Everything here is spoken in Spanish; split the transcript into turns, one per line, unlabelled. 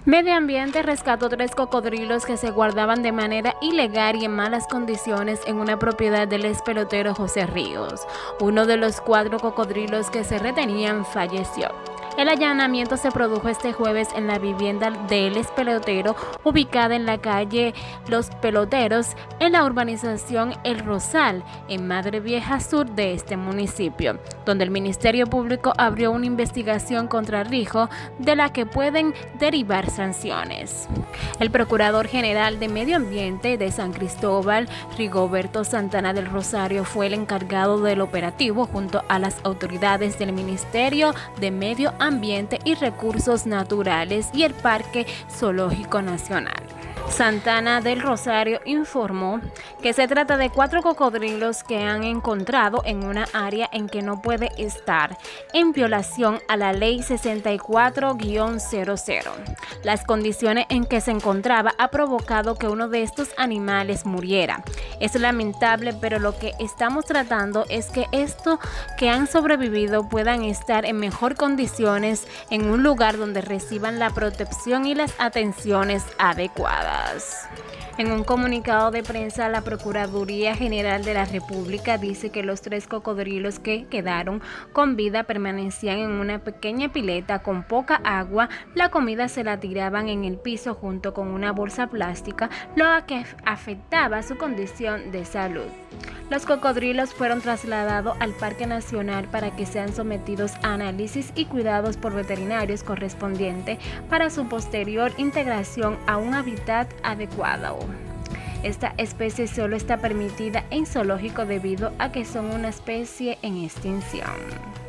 Medio Ambiente rescató 3 cocodrilos que se guardaban de manera ilegal y en malas condiciones en una propiedad del expelotero José Ríos. Uno de los 4 cocodrilos que se retenían falleció. El allanamiento se produjo este jueves en la vivienda del expelotero, ubicada en la calle Los Peloteros, en la urbanización El Rosal, en Madre Vieja Sur de este municipio, donde el Ministerio Público abrió una investigación contra Rijo, de la que pueden derivar sanciones. El Procurador General de Medio Ambiente de San Cristóbal, Rigoberto Santana del Rosario, fue el encargado del operativo junto a las autoridades del Ministerio de Medio Ambiente y Recursos Naturales y el Parque Zoológico Nacional. Santana del Rosario informó que se trata de 4 cocodrilos que han encontrado en una área en que no puede estar, en violación a la Ley 64-00. Las condiciones en que se encontraba ha provocado que uno de estos animales muriera. Es lamentable, pero lo que estamos tratando es que estos que han sobrevivido puedan estar en mejor condiciones en un lugar donde reciban la protección y las atenciones adecuadas. En un comunicado de prensa, la Procuraduría General de la República dice que los 3 cocodrilos que quedaron con vida permanecían en una pequeña pileta con poca agua. La comida se la tiraban en el piso junto con una bolsa plástica, lo que afectaba su condición de salud. Los cocodrilos fueron trasladados al Parque Nacional para que sean sometidos a análisis y cuidados por veterinarios correspondientes para su posterior integración a un hábitat adecuado. Esta especie solo está permitida en zoológico debido a que son una especie en extinción.